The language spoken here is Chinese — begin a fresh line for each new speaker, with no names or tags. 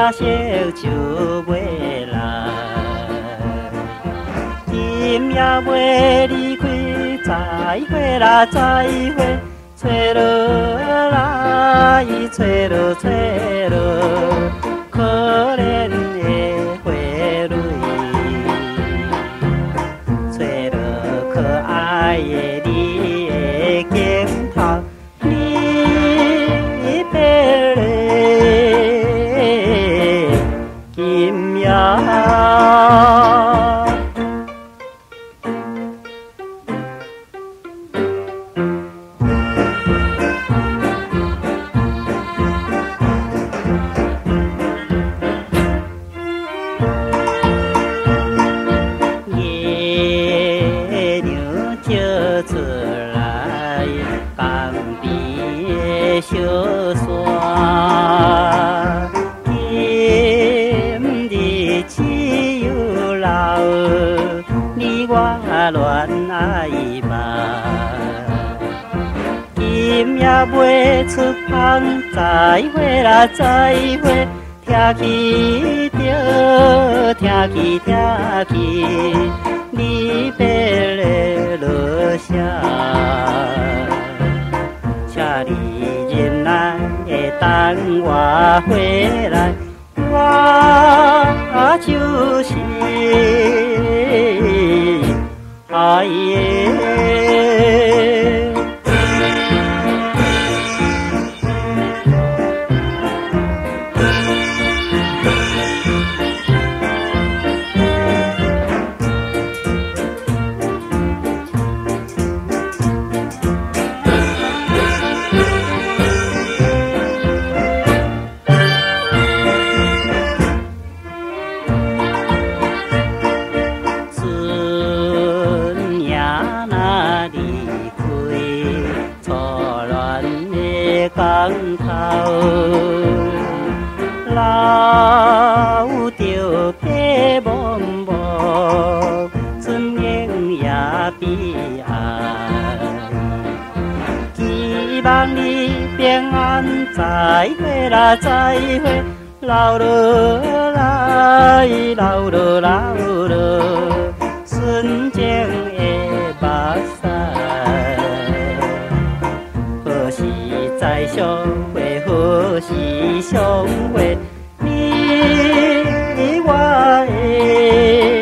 花色就袂来。今夜袂离开，再会啦，再会，吹落来，吹落，吹落，可怜的花蕊，吹落可爱的你的镜头，你别来，今夜。叫出来，江边的小山，今日只有老你我恋爱吧。今夜袂出香，再会啦，再会，听去着，听去，听去。你别来落下，请你忍耐的等我回来，我就是爱的。江头留着白茫茫，春影也悲哀。希望你平安，再会啦，再会，流落来，流落，流落，纯情的目屎。再相会，何时相会？你我的。